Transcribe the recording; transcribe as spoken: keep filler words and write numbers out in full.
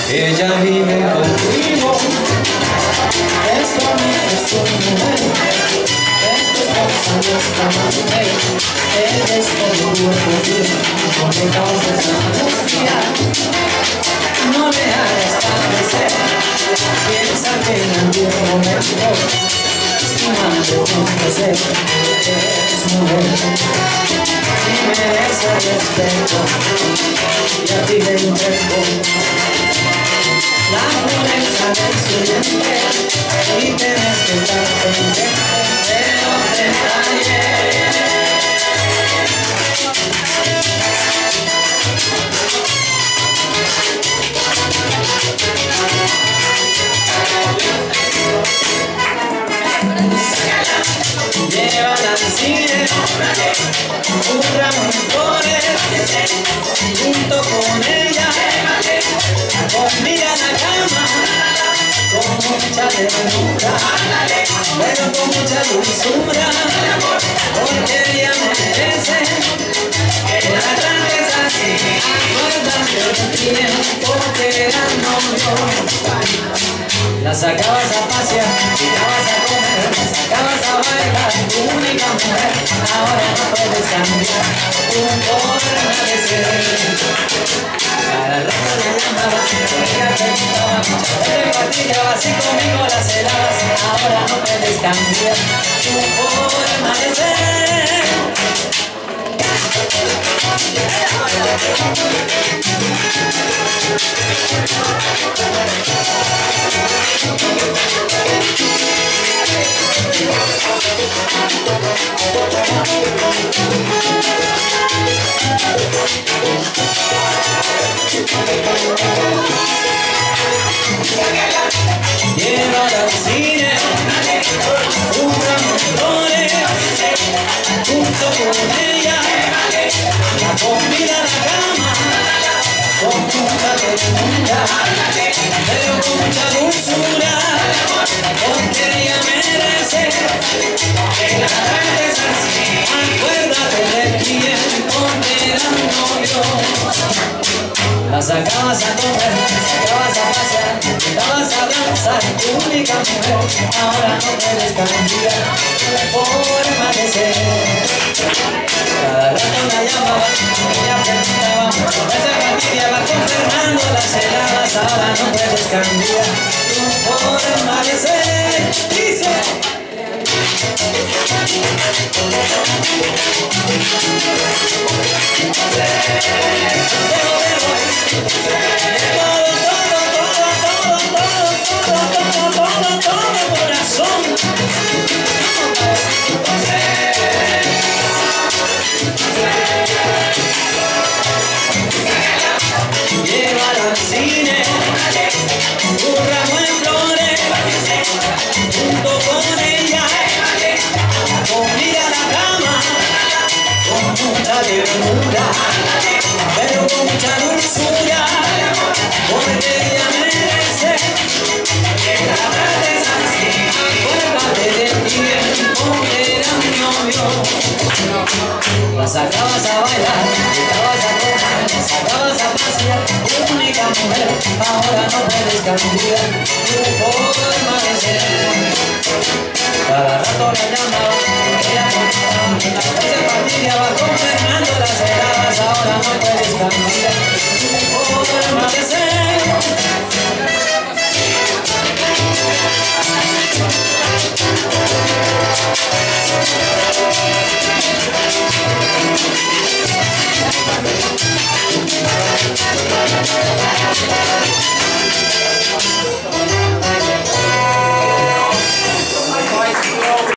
ella vive contigo. Esto no es un mujer, esto es cosa nuestra madre. Eres todo cuerpo firme, no le causes angustia, no le hagas padecer. Piensa que en algún momento tu madre ser, eres mujer y merece respeto, y a ti te entrego la pureza del su vientre, y tienes que estar pendiente de los detalles. Llévala al cine, un ramo de flores, junto con ella, comida en la cama, con mucha ternura, pero con mucha dulzura, porque ella merece que la trates así. Acuérdate del tiempo que eran novios, la sacabas a pasear, invitabas a comer, la sacabas a bailar, tu única mujer. Ahora no puedes cambiar tu forma de ser. Cada rato la llamabas, ella preguntaba, muchas veces fatigabas y conmigo la celabas. Ahora no puedes cambiar tu forma de ser. Llévala al cine, un ramo de flores, junto con ella, la comida en la cama, con mucha ternura, pero con mucha dulzura, porque ella merece que la trates así. Acuérdate del tiempo que eran novios, la sacabas a comer, la sacabas a pasear, la invitabas a danzar, tu única mujer. Ahora no puedes cambiar tu forma de ser. Cada rato la llamabas, ella preguntaba, muchas veces fastidiaba, con Fernando la celabas. Ahora no puedes cambiar tu forma de ser. Dice llévala al cine, un ramo de flores, junto con ella, comida en la cama, con mucha ternura, pero con mucha dulzura, porque ella merece que la trates así. Acuérdate del tiempo que eran novios, la sacabas a bailar, la sacabas a comer, la sacabas a pasear, tu única mujer. Ahora no puedes cambiar tu forma de ser. Cada rato la llamaba, ella contaba, muchas veces fastidiaba, con Fernando la celabas. Ahora no puedes cambiar tu forma de ser. We'll be right back.